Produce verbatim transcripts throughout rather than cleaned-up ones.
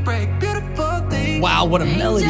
Wow, what a melody.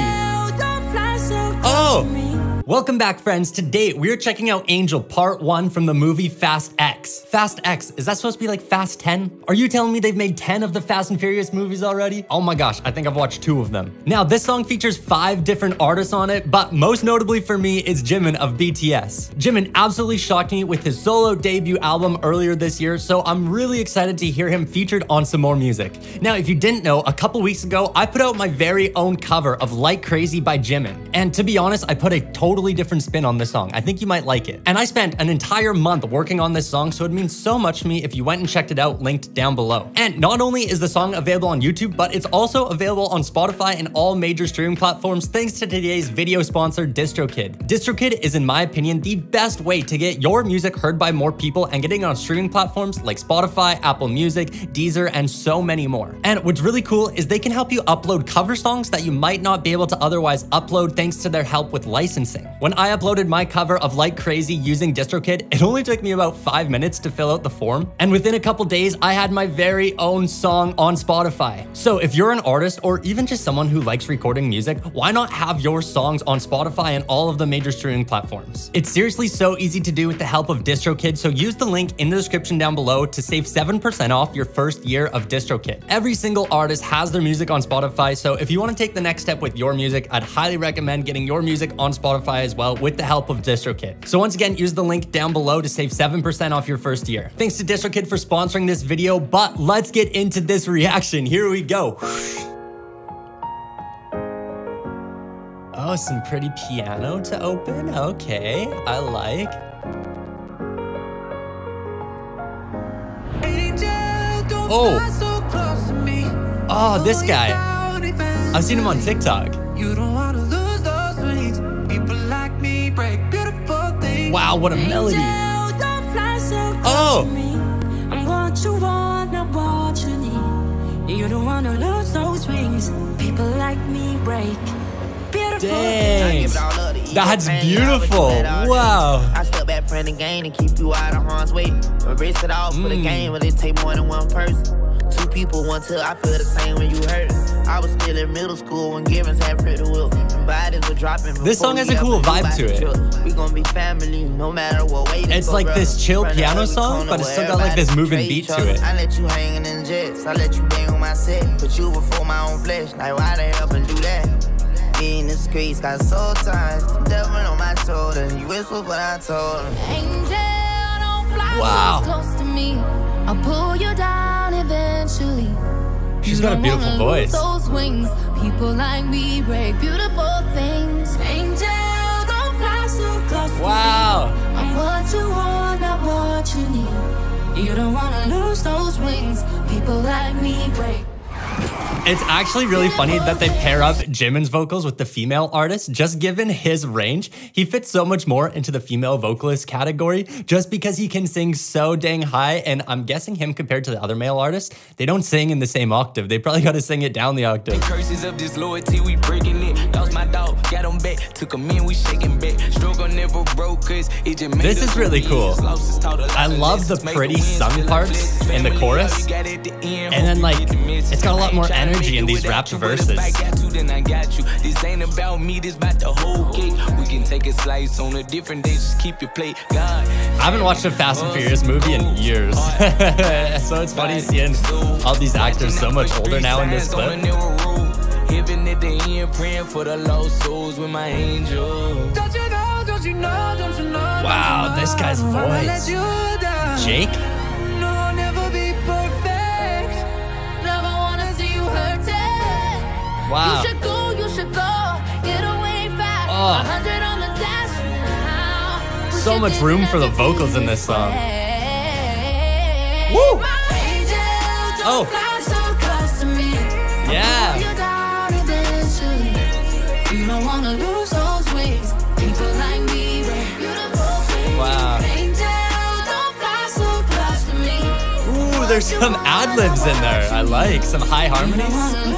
Oh! Welcome back, friends. Today, we're checking out Angel Part one from the movie Fast X. Fast X, is that supposed to be like Fast ten? Are you telling me they've made ten of the Fast and Furious movies already? Oh my gosh, I think I've watched two of them. Now, this song features five different artists on it, but most notably for me is Jimin of B T S. Jimin absolutely shocked me with his solo debut album earlier this year, so I'm really excited to hear him featured on some more music. Now, if you didn't know, a couple weeks ago, I put out my very own cover of Like Crazy by Jimin. And to be honest, I put a totally different spin on this song. I think you might like it. And I spent an entire month working on this song, so it means so much to me if you went and checked it out, linked down below. And not only is the song available on YouTube, but it's also available on Spotify and all major streaming platforms thanks to today's video sponsor, DistroKid. DistroKid is, in my opinion, the best way to get your music heard by more people and getting it on streaming platforms like Spotify, Apple Music, Deezer, and so many more. And what's really cool is they can help you upload cover songs that you might not be able to otherwise upload thanks to their help with licensing. When I uploaded my cover of Like Crazy using DistroKid, it only took me about five minutes to fill out the form. And within a couple days, I had my very own song on Spotify. So if you're an artist or even just someone who likes recording music, why not have your songs on Spotify and all of the major streaming platforms? It's seriously so easy to do with the help of DistroKid, so use the link in the description down below to save seven percent off your first year of DistroKid. Every single artist has their music on Spotify, so if you want to take the next step with your music, I'd highly recommend getting your music on Spotify as well with the help of DistroKid. So once again, use the link down below to save seven percent off your first year. Thanks to DistroKid for sponsoring this video, but let's get into this reaction. Here we go. Oh, some pretty piano to open. Okay, I like. Oh, oh, this guy. I've seen him on TikTok. Wow, what a melody. Oh! I'm what you want, not what you need. You don't want to lose those wings. People like me break. Dang. That's beautiful. Wow. I step back from the game and keep you out of harm's way. Erase it all for the game, but it take more than one person. Two people, one till I feel the same when you hurt. I was still in middle school when Givens had pretty will. Bodies were dropping. This song has a cool vibe to it. We gonna be family no matter what way. It's like this chill piano song, but it's still got like this moving beat to it. I let you hanging in jets. I let you bang on my set. Put you before my own flesh. Like why the hell and do that? In the streets got soul ties. Devil on my shoulder. You whisper what I told him. Angel, don't fly so close to me. I'll pull you down eventually. She's got a beautiful voice. Those wings, people like me break beautiful things. Angel, don't fly so close. Wow. I'm what you want, not what you need. You don't wanna lose those wings. People like me break. It's actually really funny that they pair up Jimin's vocals with the female artist. Just given his range, he fits so much more into the female vocalist category just because he can sing so dang high. And I'm guessing him compared to the other male artists, they don't sing in the same octave. They probably got to sing it down the octave. Curses of disloyalty, we breaking it. Lost my dog, got him back, took him in, we shaking back. Struggle never broke, cause it just made this is really cool. I love the pretty sung parts in the chorus. And then like, it's got a lot more energy in these rapped verses. I ain't about me, this about the whole cake. We can take a slice on a different day, just keep your plate. God, I haven't watched a Fast and Furious movie in years. So it's funny seeing all these actors so much older now in this clip. Even at the end, praying for the lost souls with my angel. Wow, this guy's voice. Jake? Wow. You should go, you should go. Get away fast. Oh. one hundred on the dash now. So much room for the vocals in this song. Woo! Oh. Yeah. You don't want to lose those wings. People like me, wow. Ooh, there's some ad-libs in there. I like some high harmonies.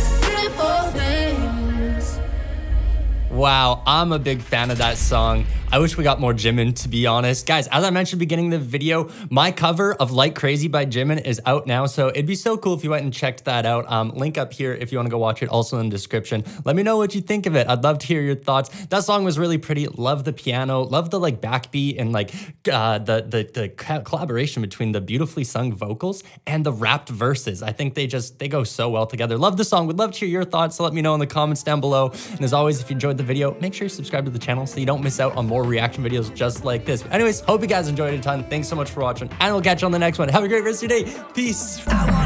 Wow, I'm a big fan of that song. I wish we got more Jimin, to be honest. Guys, as I mentioned beginning of the video, my cover of Like Crazy by Jimin is out now, so it'd be so cool if you went and checked that out. Um, link up here if you want to go watch it, also in the description. Let me know what you think of it. I'd love to hear your thoughts. That song was really pretty. Love the piano, love the like backbeat and like uh, the, the, the collaboration between the beautifully sung vocals and the rapped verses. I think they just, they go so well together. Love the song. Would love to hear your thoughts, so let me know in the comments down below. And as always, if you enjoyed the video, make sure you subscribe to the channel so you don't miss out on more reaction videos just like this. But anyways, hope you guys enjoyed it a ton. Thanks so much for watching, and we'll catch you on the next one. Have a great rest of your day. Peace.